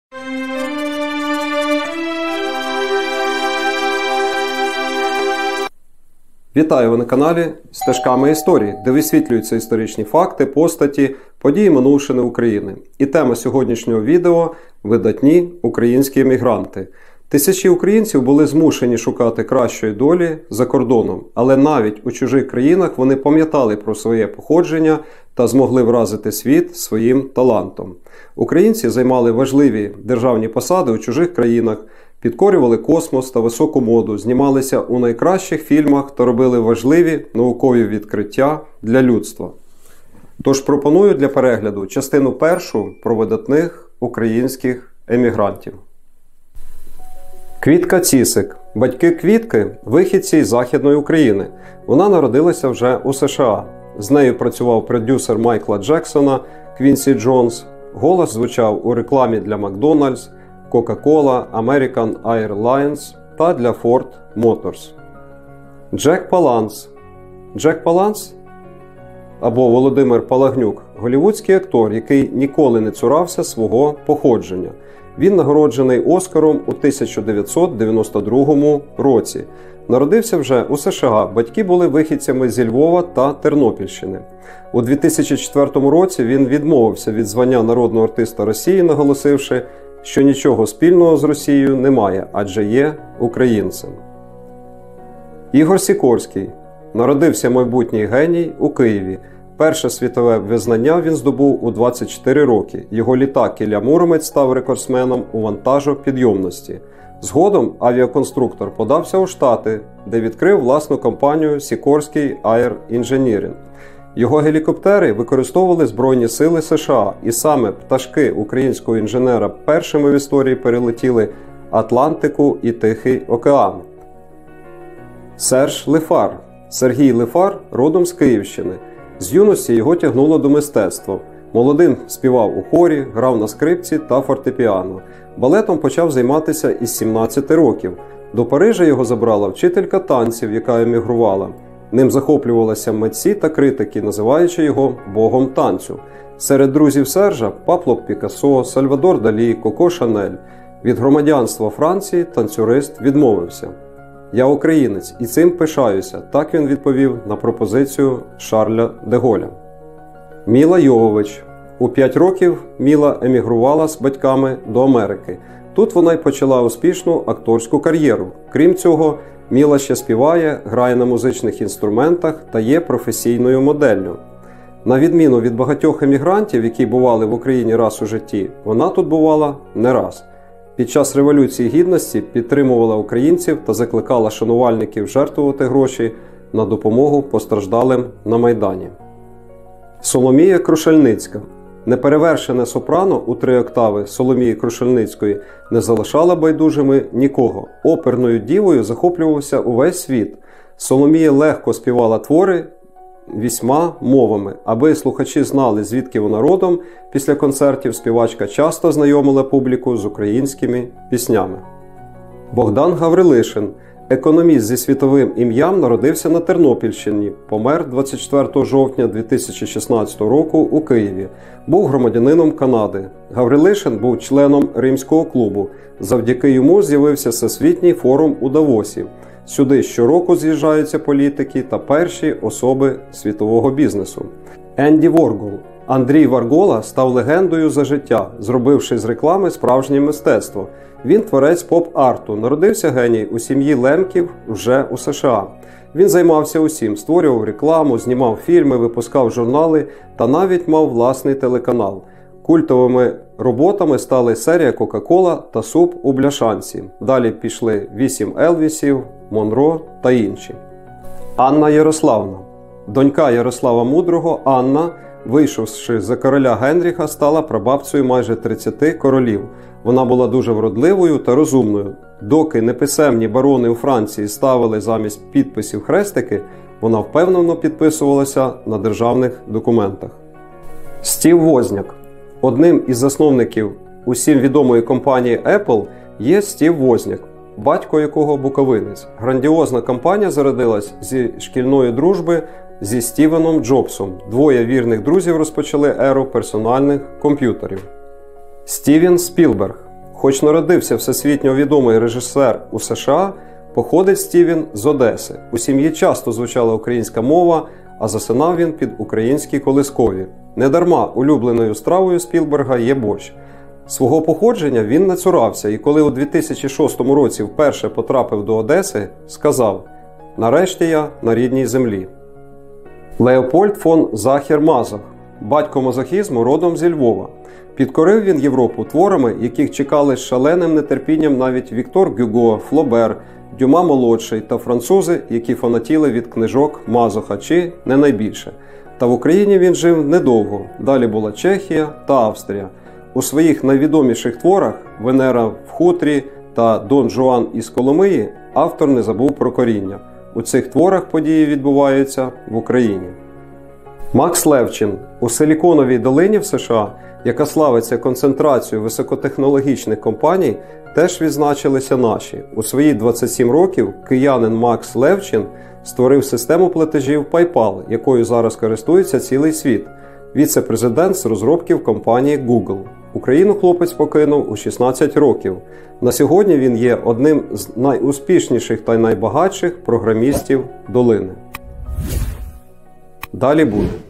Вітаю ви на каналі «Стежками історії», де висвітлюються історичні факти, постаті, події минувшини України. І тема сьогоднішнього відео – видатні українські емігранти. Тисячі українців були змушені шукати кращої долі за кордоном, але навіть у чужих країнах вони пам'ятали про своє походження та змогли вразити світ своїм талантом. Українці займали важливі державні посади у чужих країнах, підкорювали космос та високу моду, знімалися у найкращих фільмах та робили важливі наукові відкриття для людства. Тож пропоную для перегляду частину першу про видатних українських емігрантів. Квітка Цісик. Батьки Квітки – вихідці із Західної України. Вона народилася вже у США. З нею працював продюсер Майкла Джексона Квінсі Джонс. Голос звучав у рекламі для Макдональдс, Coca-Cola, American Airlines та для Ford Motors. Джек Паланс. Джек Паланс або Володимир Палагнюк – голлівудський актор, який ніколи не цурався свого походження. Він нагороджений Оскаром у 1992 році. Народився вже у США. Батьки були вихідцями зі Львова та Тернопільщини. У 2004 році він відмовився від звання народного артиста Росії, наголосивши, що нічого спільного з Росією немає, адже є українцем. Ігор Сікорський. Народився майбутній геній у Києві. Перше світове визнання він здобув у 24 роки. Його літак Ілля Муромець став рекордсменом у вантажопідйомності. Згодом авіаконструктор подався у Штати, де відкрив власну компанію Сікорський Air Engineering. Його гелікоптери використовували Збройні сили США, і саме пташки українського інженера першими в історії перелетіли Атлантику і Тихий океан. Серж Лифар. Сергій Лифар родом з Київщини. З юності його тягнуло до мистецтва. Молодим співав у хорі, грав на скрипці та фортепіано. Балетом почав займатися із 17 років. До Парижа його забрала вчителька танців, яка емігрувала. Ним захоплювалися митці та критики, називаючи його «богом танцю». Серед друзів Сержа – Пабло Пікассо, Сальвадор Далі, Коко Шанель. Від громадянства Франції танцюрист відмовився. «Я українець і цим пишаюся», – так він відповів на пропозицію Шарля де Голля. Міла Йовович. У 5 років Міла емігрувала з батьками до Америки. Тут вона й почала успішну акторську кар'єру. Крім цього, Міла ще співає, грає на музичних інструментах та є професійною моделлю. На відміну від багатьох емігрантів, які бували в Україні раз у житті, вона тут бувала не раз. Під час Революції Гідності підтримувала українців та закликала шанувальників жертвувати гроші на допомогу постраждалим на Майдані. Соломія Крушельницька. Неперевершене сопрано у 3 октави Соломії Крушельницької не залишала байдужими нікого. Оперною дівою захоплювався увесь світ. Соломія легко співала твори 8 мовами. Аби слухачі знали, звідки вона родом, після концертів співачка часто знайомила публіку з українськими піснями. Богдан Гаврилишин. Економіст зі світовим ім'ям народився на Тернопільщині, помер 24 жовтня 2016 року у Києві. Був громадянином Канади. Гаврилишин був членом Римського клубу. Завдяки йому з'явився Всесвітній форум у Давосі. Сюди щороку з'їжджаються політики та перші особи світового бізнесу. Енді Воргол. Андрій Варгола став легендою за життя, зробивши з реклами справжнє мистецтво. Він творець поп-арту. Народився геній у сім'ї Лемків вже у США. Він займався усім – створював рекламу, знімав фільми, випускав журнали та навіть мав власний телеканал. Культовими роботами стали серія Coca-Cola та суп у бляшанці. Далі пішли 8 Елвісів, Монро та інші. Анна Ярославна. Донька Ярослава Мудрого, Анна, вийшовши за короля Генріха, стала прабабцею майже 30 королів. Вона була дуже вродливою та розумною. Доки неписемні барони у Франції ставили замість підписів хрестики, вона впевнено підписувалася на державних документах. Стів Возняк. Одним із засновників усім відомої компанії Apple є Стів Возняк, батько якого буковинець. Грандіозна компанія зародилась зі шкільної дружби зі Стівеном Джобсом. Двоє вірних друзів розпочали еру персональних комп'ютерів. Стівен Спілберг. Хоч народився всесвітньо відомий режисер у США, походить Стівен з Одеси. У сім'ї часто звучала українська мова, а засинав він під українські колискові. Недарма улюбленою стравою Спілберга є борщ. Свого походження він не цурався, і коли у 2006 році вперше потрапив до Одеси, сказав: «Нарешті я на рідній землі». Леопольд фон Захер-Мазох, батько мазохізму, родом зі Львова. Підкорив він Європу творами, яких чекали з шаленим нетерпінням навіть Віктор Гюго, Флобер, Дюма-молодший та французи, які фанатіли від книжок Мазоха, чи не найбільше. Та в Україні він жив недовго, далі була Чехія та Австрія. У своїх найвідоміших творах «Венера в хутрі» та «Дон Жуан із Коломиї» автор не забув про коріння. У цих творах події відбуваються в Україні. Макс Левчин. У Силіконовій долині в США, яка славиться концентрацією високотехнологічних компаній, теж відзначилися наші. У свої 27 років киянин Макс Левчин створив систему платежів PayPal, якою зараз користується цілий світ. Віце-президент з розробків компанії Google. Україну хлопець покинув у 16 років. На сьогодні він є одним з найуспішніших та найбагатших програмістів долини. Далі буде.